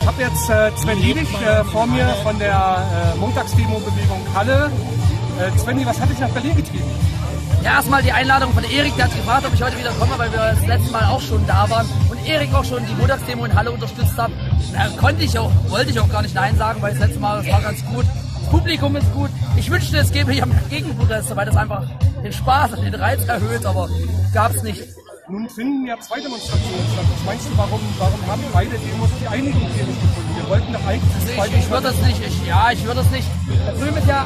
Ich habe jetzt Sven Liebig vor mir von der Montagsdemo-Bewegung Halle. Svenny, was hat dich nach Berlin getrieben? Ja, erstmal die Einladung von Erik, der hat gefragt, ob ich heute wieder komme, weil wir das letzte Mal auch schon da waren und Erik auch schon die Montagsdemo in Halle unterstützt hat. Da wollte ich auch gar nicht Nein sagen, weil das letzte Mal, das war ganz gut. Das Publikum ist gut. Ich wünschte, es gäbe hier Gegenproteste, weil das einfach den Spaß und den Reiz erhöht, aber gab es nicht. Nun finden ja zwei Demonstrationen statt. Was meinst du, warum haben beide Demos die Einigung hier nicht gefunden? Wir wollten doch eigentlich... Also ich würde das nicht, ich würde das nicht. Da drüben ist ja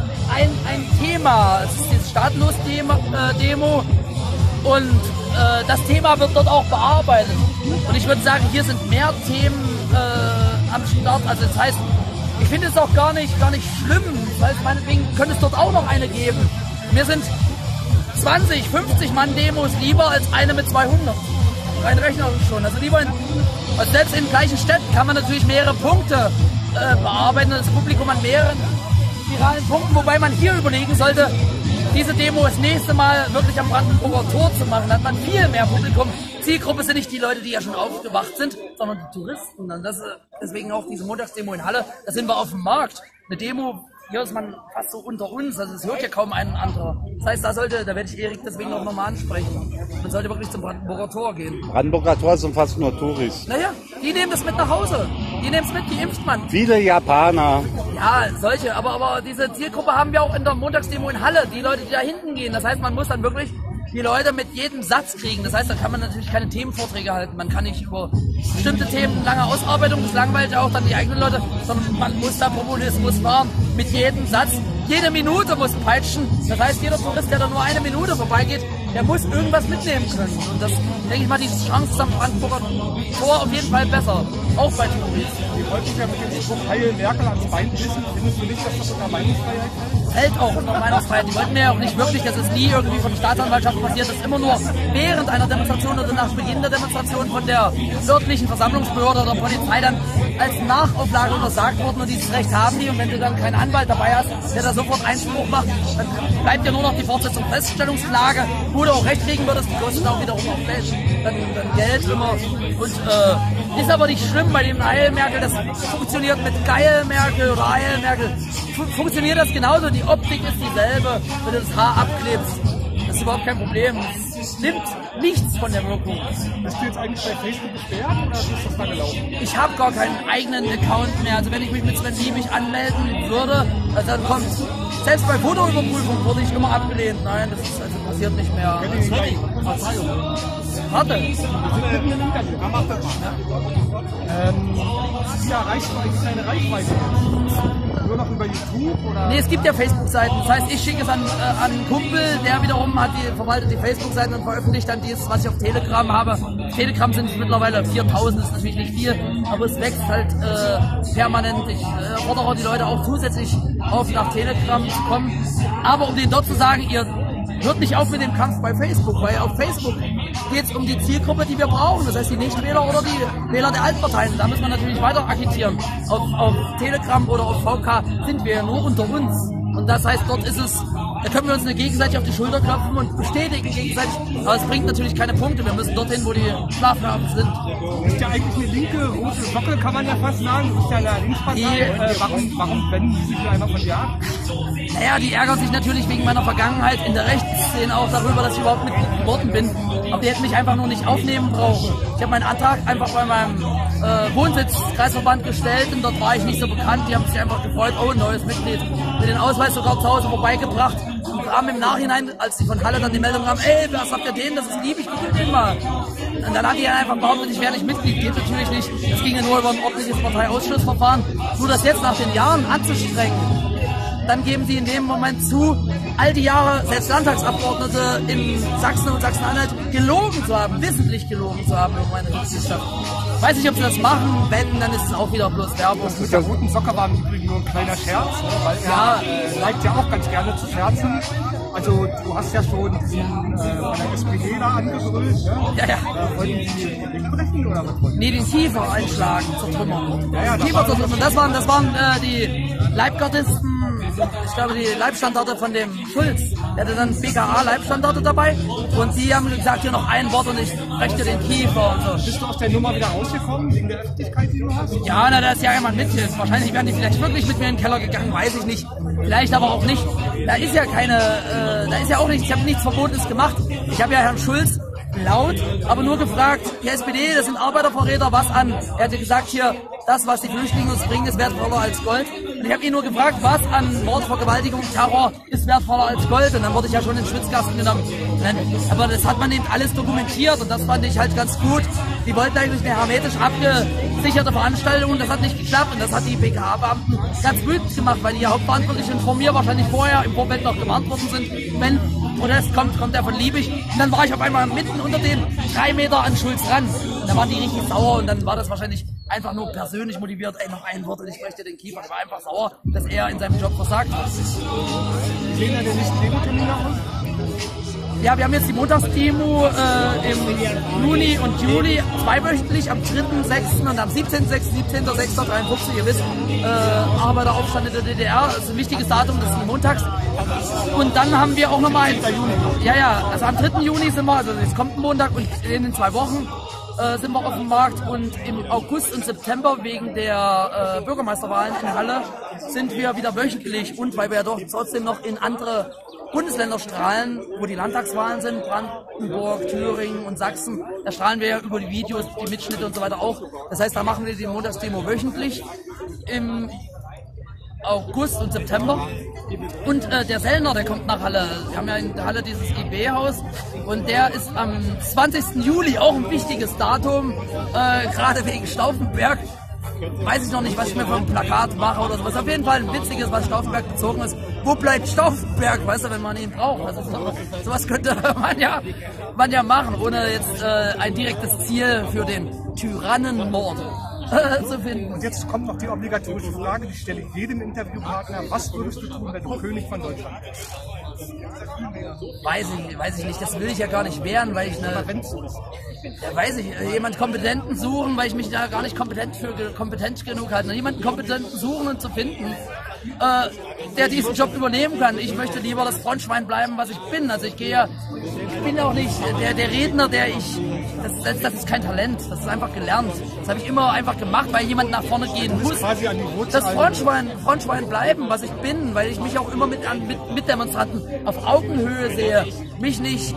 ein Thema, es ist dieses Staatenlos-Demo und das Thema wird dort auch bearbeitet. Und ich würde sagen, hier sind mehr Themen am Start. Also das heißt, ich finde es auch gar nicht schlimm, weil meinetwegen könnte es dort auch noch eine geben. Mir sind 20, 50 Mann Demos lieber als eine mit 200. Rein rechnerisch schon. Also lieber also selbst in gleichen Städten kann man natürlich mehrere Punkte bearbeiten und das Publikum an mehreren viralen Punkten, wobei man hier überlegen sollte, diese Demo das nächste Mal wirklich am Brandenburger Tor zu machen. Da hat man viel mehr Publikum. Zielgruppe sind nicht die Leute, die ja schon aufgewacht sind, sondern die Touristen. Und das, deswegen auch diese Montagsdemo in Halle, da sind wir auf dem Markt. Eine Demo, hier ist man fast so unter uns, also es hört ja kaum ein anderer. Das heißt, da werde ich Erik deswegen auch nochmal ansprechen. Man sollte wirklich zum Brandenburger Tor gehen. Brandenburger Tor sind fast nur Touris. Naja, die nehmen das mit nach Hause. Die nehmen es mit, die impft man. Viele Japaner. Ja, solche, aber diese Zielgruppe haben wir auch in der Montagsdemo in Halle, die Leute, die da hinten gehen. Das heißt, man muss dann wirklich die Leute mit jedem Satz kriegen. Das heißt, da kann man natürlich keine Themenvorträge halten. Man kann nicht über bestimmte Themen lange Ausarbeitung, das langweilt auch dann die eigenen Leute, sondern man muss da Populismus fahren. Mit jedem Satz, jede Minute muss peitschen. Das heißt, jeder Tourist, der da nur eine Minute vorbeigeht, der muss irgendwas mitnehmen können. Und das, denke ich mal, die Chance am Brandenburger Tor auf jeden Fall besser. Auch bei Touristen. Wir wollten ja mit dem Spruch Heil Merkel ans Bein wissen. Findest du nicht, dass das unter Meinungsfreiheit fällt? Hält auch unter Meinungsfreiheit. Die wollten mir ja auch nicht wirklich, das ist nie irgendwie von der Staatsanwaltschaft passiert. Das ist immer nur während einer Demonstration oder nach Beginn der Demonstration von der örtlichen Versammlungsbehörde oder Polizei dann als Nachauflage untersagt worden. Und dieses Recht haben die. Und wenn du dann keinen Anwalt dabei hast, der da sofort Einspruch macht, dann bleibt ja nur noch die Fortsetzung Feststellungsklage, wo du auch Recht kriegen würdest. Die kostet auch wiederum auch dann Geld immer. Und ist aber nicht schlimm bei dem Heil Merkel. Das funktioniert mit Geil Merkel oder Heil Merkel. Funktioniert das genauso. Die Optik ist dieselbe, wenn du das Haar abklebst. Das ist überhaupt kein Problem. Es nimmt nichts von der Wirkung. Bist du jetzt eigentlich bei Facebook gesperrt oder ist das da gelaufen? Ich habe gar keinen eigenen Account mehr. Also wenn ich mich mit Sven Liebig anmelden würde, also dann kommt, selbst bei Fotoüberprüfung wurde ich immer abgelehnt. Nein, das ist, also passiert nicht mehr. Verzeihung. Warte. Wie erreichst du eigentlich deine Reichweite? Nur noch über YouTube? Oder? Nee, es gibt ja Facebook-Seiten. Das heißt, ich schicke es an einen Kumpel, der wiederum verwaltet die Facebook-Seiten und veröffentlicht dann dieses, was ich auf Telegram habe. Telegram sind es mittlerweile 4000, das ist natürlich nicht viel, aber es wächst halt permanent. Ich fordere die Leute auch zusätzlich auf, nach Telegram zu kommen. Aber um denen dort zu sagen, ihr hört nicht auf mit dem Kampf bei Facebook, weil auf Facebook geht es um die Zielgruppe, die wir brauchen. Das heißt, die Nichtwähler oder die Wähler der Altparteien. Da müssen wir natürlich weiter agitieren. Auf Telegram oder auf VK sind wir ja nur unter uns. Und das heißt, dort ist es, da können wir uns gegenseitig auf die Schulter klopfen und bestätigen gegenseitig. Aber es bringt natürlich keine Punkte. Wir müssen dorthin, wo die Schlafhafen sind. Du bist ja eigentlich eine linke, rote Socke, kann man ja fast sagen. Du bist ja eine Linkspartei. Warum wenden die sich einfach von dir ab? Naja, die ärgern sich natürlich wegen meiner Vergangenheit in der Rechtsszene auch darüber, dass ich überhaupt Mitglied geworden bin. Aber die hätten mich einfach nur nicht aufnehmen brauchen. Ich habe meinen Antrag einfach bei meinem Wohnsitzkreisverband gestellt und dort war ich nicht so bekannt. Die haben sich einfach gefreut, oh, ein neues Mitglied. Mir den Ausweis sogar zu Hause vorbeigebracht und haben im Nachhinein, als die von Halle dann die Meldung haben, ey, was habt ihr den? Das ist Liebig, guckt den mal. Und dann hat die einfach behauptet, ich wäre nicht Mitglied. Geht natürlich nicht. Das ging ja nur über ein ordentliches Parteiausschussverfahren. Nur das jetzt nach den Jahren anzustrengen, dann geben sie in dem Moment zu, all die Jahre selbst Landtagsabgeordnete in Sachsen und Sachsen-Anhalt gelogen zu haben, wissentlich gelogen zu haben über meine Mitgliedschaft. Weiß nicht, ob sie das machen, wenn, dann ist es auch wieder bloß Werbung. Das mit der roten Socke war im Übrigen nur ein kleiner Scherz, weil er neigt ja auch ganz gerne zu scherzen. Also du hast ja schon diesen von der SPD da angebrüllt, ne? Ja. Wollten die wegbrechen oder was wollten die? Nee, den Kiefer einschlagen, zertrümmern. Ja, Kiefer zertrümmern. Das waren die Leibgardisten, ich glaube die Leibstandarte von dem Schulz. Der hatte dann BKA-Leibstandarte dabei und die haben gesagt, hier noch ein Wort und ich breche dir den Kiefer und so. Bist du aus der Nummer wieder rausgekommen, wegen der Öffentlichkeit, die du hast? Ja, na, da ist ja jemand mit. Wahrscheinlich wären die vielleicht wirklich mit mir in den Keller gegangen, weiß ich nicht. Vielleicht aber auch nicht. Da ist ja keine, da ist ja auch nichts, ich habe nichts Verbotenes gemacht. Ich habe ja Herrn Schulz laut, aber nur gefragt, die SPD, das sind Arbeiterverräter, was an? Er hatte gesagt, hier, das, was die Flüchtlinge uns bringen, ist wertvoller als Gold. Und ich habe ihn nur gefragt, was an Mord, Vergewaltigung, Terror ist wertvoller als Gold. Und dann wurde ich ja schon in den Schwitzkasten genommen. Aber das hat man eben alles dokumentiert und das fand ich halt ganz gut. Die wollten eigentlich eine hermetisch abgesicherte Veranstaltung und das hat nicht geklappt. Und das hat die BKA-Beamten ganz wütend gemacht, weil die ja Hauptverantwortlichen von mir wahrscheinlich vorher im Vorfeld noch gewarnt worden sind, wenn Protest kommt der von Liebig. Und dann war ich auf einmal mitten unter den 3 Meter an Schulz ran. Und da waren die richtig sauer und dann war das wahrscheinlich einfach nur persönlich motiviert. Ey, noch ein Wort und ich breche dir den Kiefer. Ich war einfach sauer, dass er in seinem Job versagt hat. Sehen wir den nächsten Demo-Termin aus? Ja, wir haben jetzt die Montagsdemo im Juni und Juli, zweiwöchentlich, am 3.6. und am 17.6., 17.6.53, ihr wisst, Arbeiteraufstand in der DDR, das ist ein wichtiges Datum, das ist montags. Und dann haben wir auch nochmal, also am 3. Juni sind wir, also es kommt ein Montag und in den 2 Wochen sind wir auf dem Markt und im August und September wegen der Bürgermeisterwahlen in Halle sind wir wieder wöchentlich und weil wir ja doch trotzdem noch in andere Bundesländer strahlen, wo die Landtagswahlen sind, Brandenburg, Thüringen und Sachsen, da strahlen wir ja über die Videos, die Mitschnitte und so weiter auch. Das heißt, da machen wir die Montagsdemo wöchentlich im August und September. Und der Sellner, der kommt nach Halle. Wir haben ja in Halle dieses IB-Haus und der ist am 20. Juli, auch ein wichtiges Datum, gerade wegen Stauffenberg. Weiß ich noch nicht, was ich mir für ein Plakat mache oder sowas. Auf jeden Fall ein witziges, was Stauffenberg bezogen ist. Wo bleibt Stauffenberg? Weißt du, wenn man ihn braucht. Also sowas könnte man ja machen, ohne jetzt ein direktes Ziel für den Tyrannenmord zu finden. Und jetzt kommt noch die obligatorische Frage, die stelle ich jedem Interviewpartner. Was würdest du tun, wenn du König von Deutschland bist? Weiß ich nicht, das will ich ja gar nicht werden, weil ich jemand Kompetenten suchen, weil ich mich da gar nicht kompetent genug halte. Jemanden Kompetenten suchen und zu finden, der diesen Job übernehmen kann. Ich möchte lieber das Frontschwein bleiben, was ich bin. Also ich bin auch nicht der Redner, das ist kein Talent, das ist einfach gelernt. Das habe ich immer einfach gemacht, weil jemand nach vorne gehen muss. Das Frontschwein bleiben, was ich bin, weil ich mich auch immer mit Demonstranten auf Augenhöhe sehe. Mich nicht...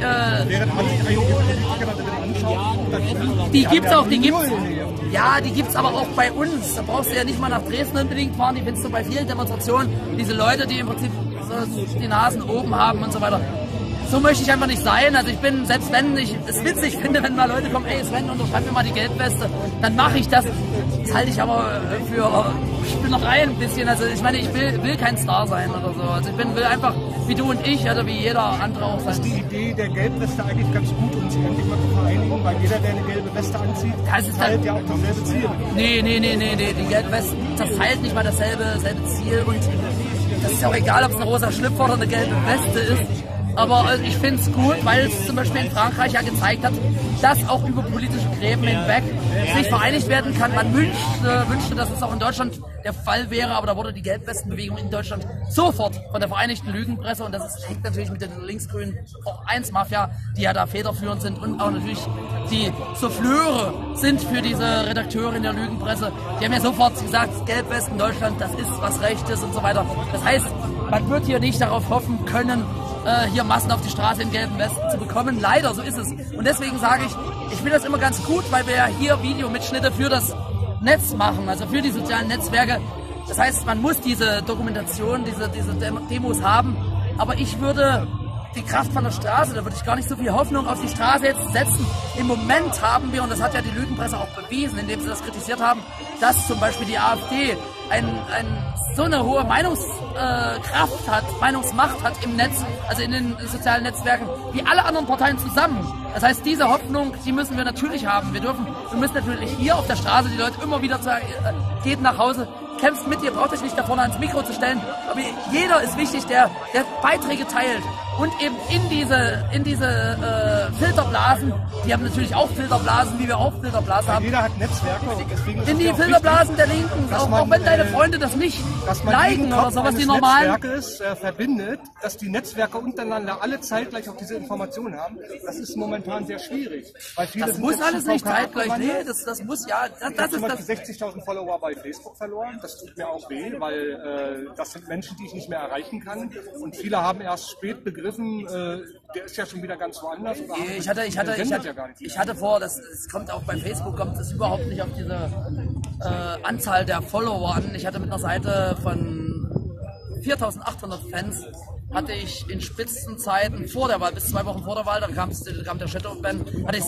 die gibt's auch, ja, die gibt's aber auch bei uns. Da brauchst du ja nicht mal nach Dresden unbedingt fahren, die findest du bei vielen Demonstrationen. Diese Leute, die im Prinzip die Nasen oben haben und so weiter. So möchte ich einfach nicht sein. Also ich bin, selbst wenn ich es witzig finde, wenn mal Leute kommen, ey Sven, unterschreib mir mal die Gelbweste, dann mache ich das. Das halte ich aber ich bin noch ein bisschen. Also ich meine, ich will kein Star sein oder so. Also ich will einfach wie du und ich, oder wie jeder andere auch sein. Ist die Idee der Gelbweste eigentlich ganz gut, um sich endlich mal zu vereinigen, weil jeder, der eine gelbe Weste anzieht, teilt ja auch dasselbe Ziel. Nee, die Gelbwesten teilt nicht mal dasselbe Ziel und das ist auch egal, ob es eine rosa Schlüpfer oder eine gelbe Weste ist. Aber ich finde es gut, weil es zum Beispiel in Frankreich ja gezeigt hat, dass auch über politische Gräben hinweg sich vereinigt werden kann. Man wünschte, dass es auch in Deutschland der Fall wäre, aber da wurde die Gelbwestenbewegung in Deutschland sofort von der Vereinigten Lügenpresse, und das hängt natürlich mit der linksgrünen Top-1-Mafia, die ja da federführend sind, und auch natürlich die Souffleure sind für diese Redakteurin der Lügenpresse. Die haben ja sofort gesagt, Gelbwesten Deutschland, das ist was Rechtes und so weiter. Das heißt, man wird hier nicht darauf hoffen können, hier Massen auf die Straße in gelben Westen zu bekommen. Leider, so ist es. Und deswegen sage ich finde das immer ganz gut, weil wir ja hier Videomitschnitte für das Netz machen, also für die sozialen Netzwerke. Das heißt, man muss diese Dokumentation, diese Demos haben. Aber ich würde die Kraft von der Straße, da würde ich gar nicht so viel Hoffnung auf die Straße jetzt setzen. Im Moment haben wir, und das hat ja die Lügenpresse auch bewiesen, indem sie das kritisiert haben, dass zum Beispiel die AfD so eine hohe Meinungskraft hat, Meinungsmacht hat im Netz, also in den sozialen Netzwerken, wie alle anderen Parteien zusammen. Das heißt, diese Hoffnung, die müssen wir natürlich haben. Wir müssen natürlich hier auf der Straße die Leute immer wieder sagen, geht nach Hause, kämpft mit, ihr braucht euch nicht da vorne ans Mikro zu stellen, aber jeder ist wichtig, der Beiträge teilt. und eben in diese Filterblasen, die haben natürlich auch Filterblasen, wie wir auch Filterblasen haben. Jeder hat Netzwerke und deswegen ist In es die ja auch Filterblasen wichtig, der Linken, dass auch man, wenn deine Freunde das nicht dass man liken jeden oder Kopf sowas, die eines normalen. Netzwerkes verbindet, dass die Netzwerke untereinander alle zeitgleich auch diese Informationen haben. Das ist momentan sehr schwierig. Weil viele Das sind muss jetzt alles zu nicht VK zeitgleich, nee, abgewandert. das muss ja, Ich habe das zum ist Beispiel das. 60.000 Follower bei Facebook verloren. Das tut mir auch weh, weil das sind Menschen, die ich nicht mehr erreichen kann. Und viele haben erst spät begriffen, der ist ja schon wieder ganz woanders. Ich hatte vor, das kommt auch bei Facebook, kommt es überhaupt nicht auf diese Anzahl der Follower an. Ich hatte mit einer Seite von 4.800 Fans, hatte ich in Spitzenzeiten vor der Wahl, bis 2 Wochen vor der Wahl, da kam der Shadowban, hatte ich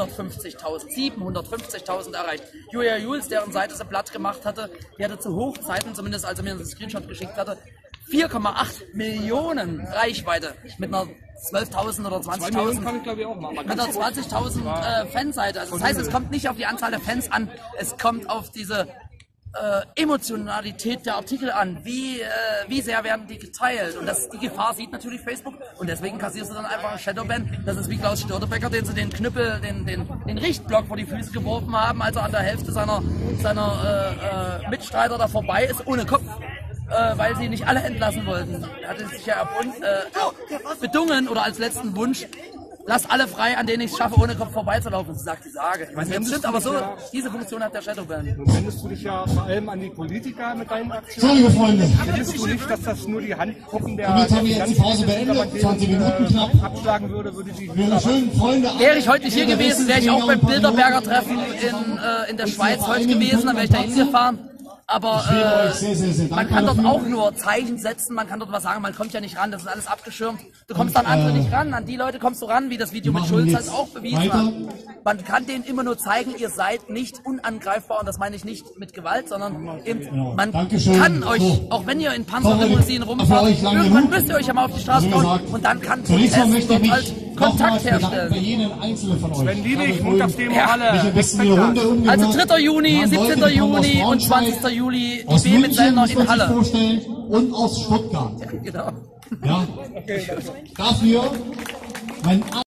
750.000 erreicht. Julia Jules, deren Seite sie platt gemacht hatte, die hatte zu Hochzeiten, zumindest als er mir einen Screenshot geschickt hatte, 4,8 Millionen Reichweite mit einer 12.000 oder 20.000. kann ich glaube ich auch machen. Mit einer 20.000 Fanseite. Also das heißt, es kommt nicht auf die Anzahl der Fans an, es kommt auf diese Emotionalität der Artikel an. Wie sehr werden die geteilt? Und die Gefahr sieht natürlich Facebook und deswegen kassierst du dann einfach einen Shadowban. Das ist wie Klaus Störtebecker, den sie den Knüppel, den Richtblock vor die Füße geworfen haben, als er an der Hälfte seiner Mitstreiter da vorbei ist, ohne Kopf. Weil sie nicht alle entlassen wollten. Er hatte sich ja bedungen oder als letzten Wunsch, lass alle frei, an denen ich es schaffe, ohne Kopf vorbeizulaufen. So sagt die Sage. Ich weiß nicht, ob es stimmt, aber so, diese Funktion hat der Shadowban. Nun wendest du dich ja vor allem an die Politiker mit deinen Aktionen. So, liebe Freunde. Findest du nicht, dass das nur die Handpuppen der Damit haben wir jetzt die Pause beendet. 20 Minuten knapp. abschlagen würde die Ihre schönen Freunde. Wäre ich heute nicht hier gewesen, wäre ich auch beim Bilderberger Treffen in der Schweiz heute gewesen, dann wäre ich da hingefahren. Aber man kann dort auch nur Zeichen setzen, man kann dort was sagen, man kommt ja nicht ran, das ist alles abgeschirmt. Du kommst an andere nicht ran, an die Leute kommst du ran, wie das Video mit Schulz halt auch bewiesen hat. Man kann denen immer nur zeigen, ihr seid nicht unangreifbar und das meine ich nicht mit Gewalt, sondern eben, man kann euch, auch wenn ihr in Panzerlimousinen rumfahrt, irgendwann müsst ihr euch ja mal auf die Straße bauen und dann kann Protest dort halt Kontakt herstellen. Sven Liebig, Montagsdemo Halle. Also 3. Juni, 17. Juni und 20. Juli die B mit Sellner in Halle. Und aus Stuttgart. Ja, genau. Ja. Dafür mein